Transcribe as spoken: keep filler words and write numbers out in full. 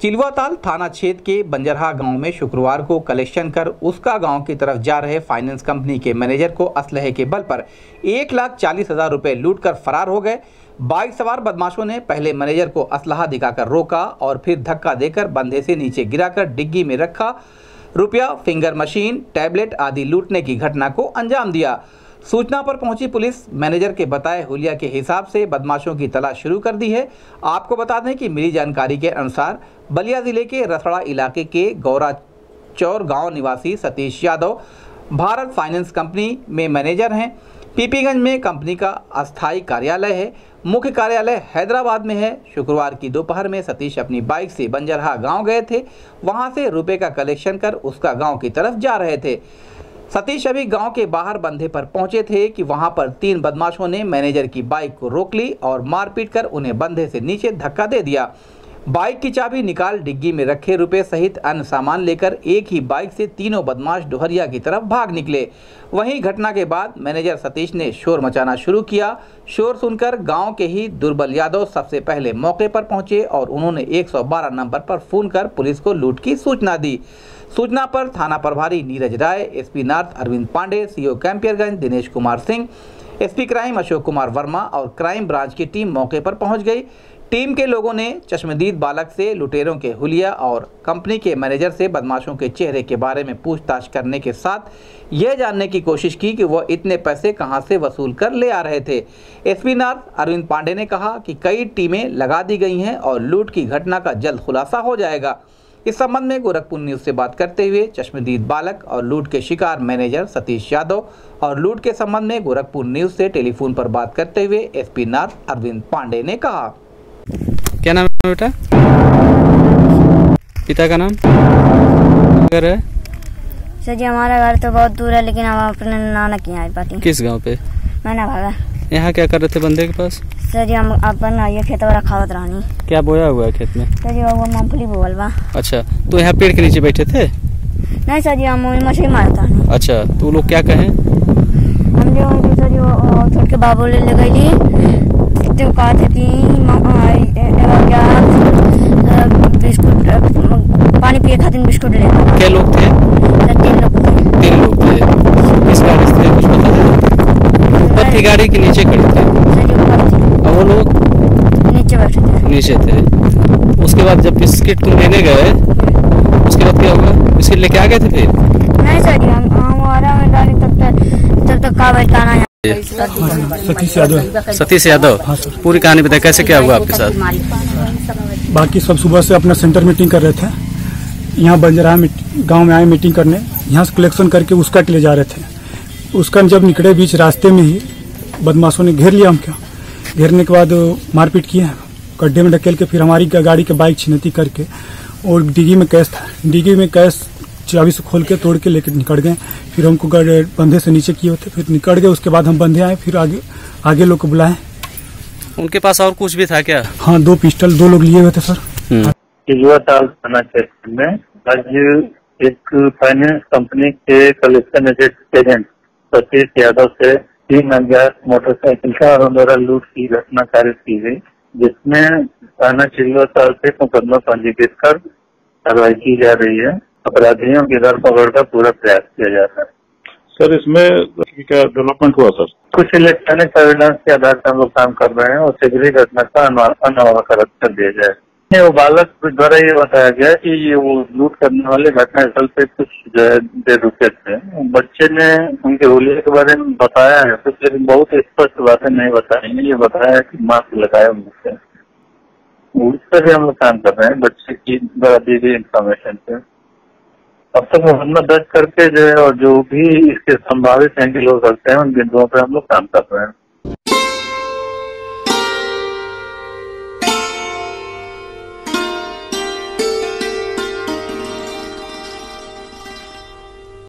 चिलवाताल थाना क्षेत्र के बंजरहा गांव में शुक्रवार को कलेक्शन कर उसका गांव की तरफ जा रहे फाइनेंस कंपनी के मैनेजर को असलहे के बल पर एक लाख चालीस हजार रुपये लूटकर फरार हो गए। बाइक सवार बदमाशों ने पहले मैनेजर को असलहा दिखाकर रोका और फिर धक्का देकर बंधे से नीचे गिराकर डिग्गी में रखा रुपया, फिंगर मशीन, टैबलेट आदि लूटने की घटना को अंजाम दिया। सूचना पर पहुंची पुलिस मैनेजर के बताए हुलिया के हिसाब से बदमाशों की तलाश शुरू कर दी है। आपको बता दें कि मिली जानकारी के अनुसार बलिया जिले के रसड़ा इलाके के गौरा चौर गांव निवासी सतीश यादव भारत फाइनेंस कंपनी में मैनेजर हैं। पीपीगंज में कंपनी का अस्थायी कार्यालय है। मुख्य कार्यालय हैदराबाद में है। शुक्रवार की दोपहर में सतीश अपनी बाइक से बंजरहा गांव गए थे। वहां से रुपए का कलेक्शन कर उसका गांव की तरफ जा रहे थे। सतीश अभी गांव के बाहर बंधे पर पहुंचे थे कि वहां पर तीन बदमाशों ने मैनेजर की बाइक को रोक ली और मारपीट कर उन्हें बंधे से नीचे धक्का दे दिया। बाइक की चाबी निकाल डिग्गी में रखे रुपए सहित अन्य सामान लेकर एक ही बाइक से तीनों बदमाश डोहरिया की तरफ भाग निकले। वहीं घटना के बाद मैनेजर सतीश ने शोर मचाना शुरू किया। शोर सुनकर गांव के ही दुर्बल यादव सबसे पहले मौके पर पहुंचे और उन्होंने एक सौ बारह नंबर पर फोन कर पुलिस को लूट की सूचना दी। सूचना पर थाना प्रभारी Neeraj Rai, SP north Arvind Pande, CO Campierganj Dinesh Kumar Singh, SP crime Ashok Kumar Verma और क्राइम ब्रांच की टीम मौके पर पहुंच गई। टीम के लोगों ने चश्मदीद बालक से लुटेरों के हुलिया और कंपनी के मैनेजर से बदमाशों के चेहरे के बारे में पूछताछ करने के साथ यह जानने की कोशिश की कि वह इतने पैसे कहां से वसूल कर ले आ रहे थे। एसपी नॉर्थ अरविंद पांडे ने कहा कि कई टीमें लगा दी गई हैं और लूट की घटना का जल्द खुलासा हो जाएगा। इस संबंध में गोरखपुर न्यूज से बात करते हुए चश्मदीद बालक और लूट के शिकार मैनेजर सतीश यादव और लूट के संबंध में गोरखपुर न्यूज से टेलीफोन पर बात करते हुए एसपी नॉर्थ अरविंद पांडे ने कहा, क्या नाम है बेटा? पिता का नाम? घर है? सर जी हमारा घर तो बहुत दूर है लेकिन हम अपने नाना के यहाँ पाती। किस गांव पे? मैंने भागा। यहाँ क्या कर रहे थे बंदे के पास? सर जी हम अपन ये खेत वाला खावत रहनी। क्या बोया हुआ है खेत में? सर जी वो मूंगफली बोल बा। अच्छा, तो यहाँ पेड़ के नीचे बैठे थे? नहीं सर जी हम मछली मारता नहीं। अच्छा, तो वो लोग क्या कहे? हम जो सर जी वो छोड़ के बाबू ले ले गई तो कहा था कि क्या बिस्कुट पानी पिए खातिर बिस्कुट ले। क्या लोग थे? तीन लोग थे। तीन लोग थे। किस गाड़ी से थे कुछ पता है? पत्ती गाड़ी के नीचे खड़े थे और वो लोग नीचे बैठे थे। नीचे थे। उसके बाद जब बिस्किट तुम लेने गए उसके बाद क्या हुआ? बिस्किट लेके आ गए थे फिर? नहीं सर जी हम हमारा में डाली तब तक तब तक का बैठाना है। सतीश यादव। सतीश यादव, हाँ सर। पूरी कहानी बताए, कैसे क्या हुआ आपके साथ? बाकी सब सुबह से अपना सेंटर मीटिंग कर रहे थे। यहाँ बंजरहा गांव में आए मीटिंग करने, यहाँ से कलेक्शन करके उसका के ले जा रहे थे। उसका जब निकले बीच रास्ते में ही बदमाशों ने घेर लिया हमको। घेरने के बाद मारपीट किए, गड्ढे में ढकेल के फिर हमारी गाड़ी के बाइक छिनती करके और डिग्गी में कैश था, डिग्गी में कैश चाबी से खोल के तोड़ के लेकर निकल गए। फिर हमको बंधे से नीचे किए होते, फिर निकल गए। उसके बाद हम बंधे आए, फिर आगे आगे लोग को बुलाए। उनके पास और कुछ भी था क्या? हाँ, दो पिस्टल दो लोग लिए हुए थे सर। चिलवाताल थाना क्षेत्र में आज एक फाइनेंस कंपनी के कलेक्शन एजेंट सतीश यादव से तीन अज्ञात मोटरसाइकिल का और द्वारा लूट की घटना कारित की गई, जिसमें थाना चिलवाताल से मुकदमा पंजीकृत कर कार्रवाई की जा रही है। अपराधियों की धरपकड़ का पूरा प्रयास किया जा रहा है। सर इसमें क्या डेवलपमेंट हुआ सर? कुछ इलेक्ट्रॉनिक सर्विलांस के आधार पर हम लोग काम कर रहे हैं और शीघ्र ही घटना का अनावरण कर दिया जाए। वो बालक द्वारा ये बताया गया कि ये वो लूट करने वाले घटनास्थल पे कुछ जो है देर रुके थे। बच्चे ने उनके हुलिये के बारे में बताया है कुछ, लेकिन बहुत स्पष्ट बातें नहीं बताई। ये बताया है कि मास्क लगाए उनसे, उस पर भी हम लोग काम कर रहे हैं बच्चे की द्वारा दी गई इन्फॉर्मेशन पे। अब तक मुकदमा दर्ज करके जो है और जो भी इसके संभावित एंगल हो सकते हैं उन बिंदुओं पर हम लोग काम कर रहे हैं।